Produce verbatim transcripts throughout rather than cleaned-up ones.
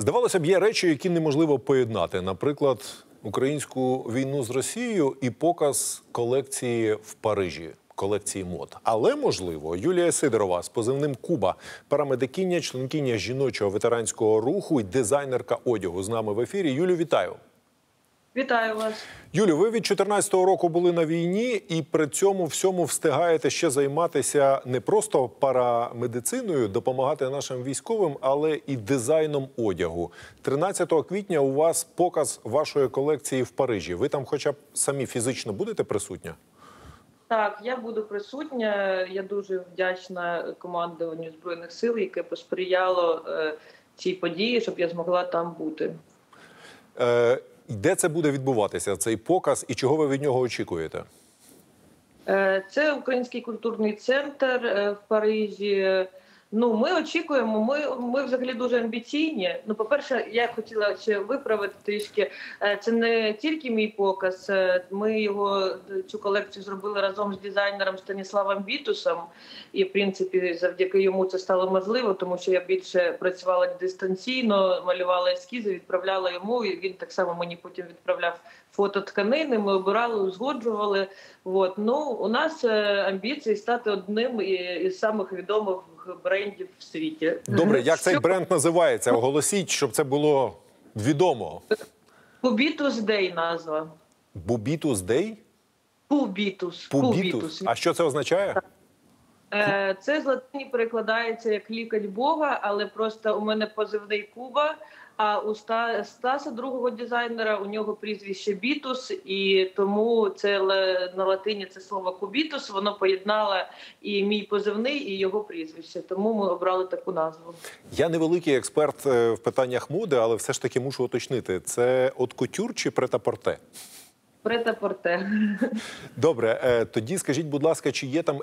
Здавалося б, є речі, які неможливо поєднати. Наприклад, українську війну з Росією і показ колекції в Парижі, колекції мод. Але, можливо, Юлія Сидорова з позивним «Куба», парамедикиня, членкиня жіночого ветеранського руху і дизайнерка одягу з нами в ефірі. Юлю, вітаю! Вітаю вас. Юлю, ви від чотирнадцятого року були на війні і при цьому всьому встигаєте ще займатися не просто парамедициною, допомагати нашим військовим, але і дизайном одягу. тринадцятого квітня у вас показ вашої колекції в Парижі. Ви там хоча б самі фізично будете присутня? Так, я буду присутня. Я дуже вдячна командуванню Збройних сил, яке посприяло е, цій події, щоб я змогла там бути. Е, Де це буде відбуватися, цей показ, і чого ви від нього очікуєте? Це Український культурний центр в Парижі. Ну, ми очікуємо, ми, ми взагалі дуже амбіційні. Ну, по-перше, я хотіла ще виправити трішки. Це не тільки мій показ. Ми його, цю колекцію зробили разом з дизайнером Станіславом Вітусом. І, в принципі, завдяки йому це стало можливо, тому що я більше працювала дистанційно, малювала ескізи, відправляла йому. І він так само мені потім відправляв фото тканини. Ми обирали, узгоджували. От. Ну, у нас амбіції стати одним із самих відомих брендів в світі. Добре, як цей бренд називається? Оголосіть, щоб це було відомо. Пубітус Дей назва. Бубітус Дей? Пубітус. Пубітус. А що це означає? Це з латині перекладається як лікать Бога, але просто у мене позивний Куба, а у Стаса, другого дизайнера, у нього прізвище Бітус, і тому це на латині це слово Кубітус, воно поєднало і мій позивний, і його прізвище. Тому ми обрали таку назву. Я невеликий експерт в питаннях моди, але все ж таки мушу уточнити. Це от кутюр чи прет-а-порте? Прет-а-порте. Добре, тоді скажіть, будь ласка, чи є там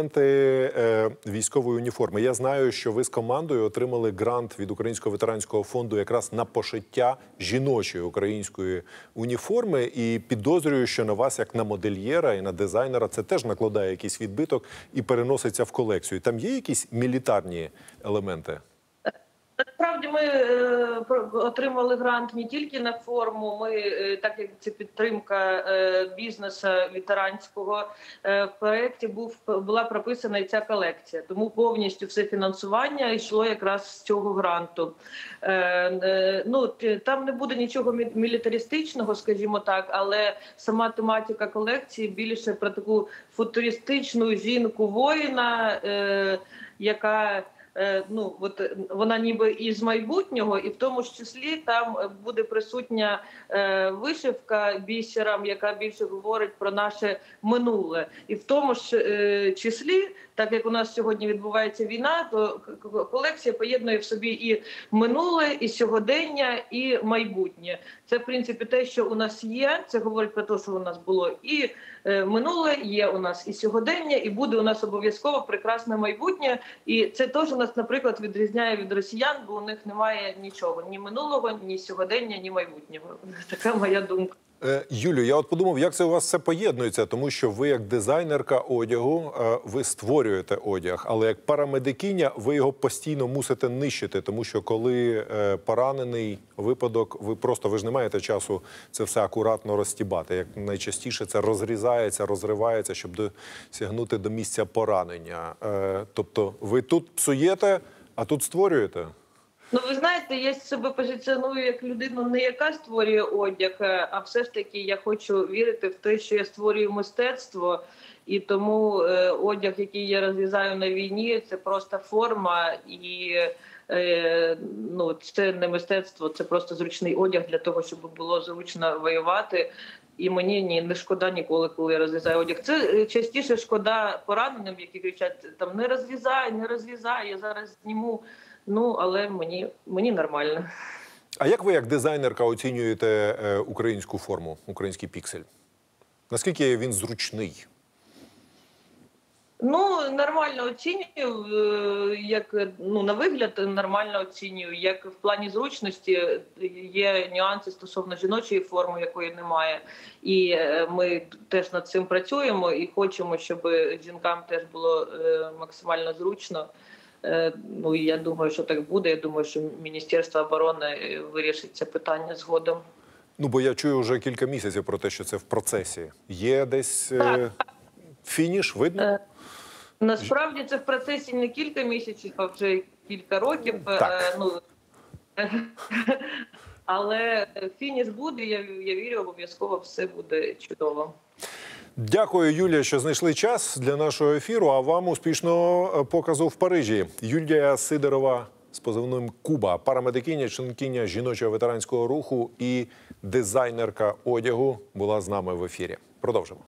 елементи військової уніформи? Я знаю, що ви з командою отримали грант від Українського ветеранського фонду якраз на пошиття жіночої української уніформи, і підозрюю, що на вас, як на модельєра і на дизайнера, це теж накладає якийсь відбиток і переноситься в колекцію. Там є якісь мілітарні елементи? Насправді ми е, отримали грант не тільки на форму, ми, е, так як це підтримка е, бізнесу ветеранського, е, в проєкті був, була прописана і ця колекція. Тому повністю все фінансування йшло якраз з цього гранту. Е, е, ну, там не буде нічого мілітаристичного, скажімо так, але сама тематика колекції більше про таку футуристичну жінку-воїна, е, яка... Ну, от вона ніби із майбутнього, і в тому ж числі там буде присутня е, вишивка бісером, яка більше говорить про наше минуле. І в тому ж е, числі, так як у нас сьогодні відбувається війна, то колекція поєднує в собі і минуле, і сьогодення, і майбутнє. Це, в принципі, те, що у нас є, це говорить про те, що у нас було і е, минуле, є у нас і сьогодення, і буде у нас обов'язково прекрасне майбутнє. І це теж у нас, наприклад, відрізняє від росіян, бо у них немає нічого, ні минулого, ні сьогодення, ні майбутнього. Така моя думка. Юлю, я от подумав, як це у вас все поєднується, тому що ви як дизайнерка одягу, ви створюєте одяг, але як парамедикиня ви його постійно мусите нищити, тому що коли поранений випадок, ви просто, ви ж не маєте часу це все акуратно розтібати. Як найчастіше це розрізається, розривається, щоб досягнути до місця поранення. Тобто ви тут псуєте, а тут створюєте? Ну, ви знаєте, я себе позиціоную як людину не яка створює одяг, а все ж таки я хочу вірити в те, що я створюю мистецтво, і тому е, одяг, який я розрізаю на війні, це просто форма, і е, ну, це не мистецтво, це просто зручний одяг для того, щоб було зручно воювати. І мені ні, не шкода ніколи, коли я розрізаю одяг. Це частіше шкода пораненим, які кричать, там, не розрізай, не розрізай, я зараз зніму. Ну, але мені, мені нормально. А як ви, як дизайнерка, оцінюєте е, українську форму, український піксель? Наскільки він зручний? Ну, нормально оцінюю, як, ну, на вигляд нормально оцінюю. Як в плані зручності є нюанси стосовно жіночої форми, якої немає. І ми теж над цим працюємо і хочемо, щоб жінкам теж було максимально зручно. Ну і я думаю, що так буде. Я думаю, що Міністерство оборони вирішить це питання згодом. Ну, бо я чую вже кілька місяців про те, що це в процесі. Є десь е, фініш, видно? Насправді це в процесі не кілька місяців, а вже кілька років. Так. Ну, але фініш буде, я, я вірю, обов'язково все буде чудово. Дякую, Юлія, що знайшли час для нашого ефіру, а вам успішного показу в Парижі. Юлія Сидорова з позивним Куба, парамедикиня, членкиня жіночого ветеранського руху і дизайнерка одягу була з нами в ефірі. Продовжимо.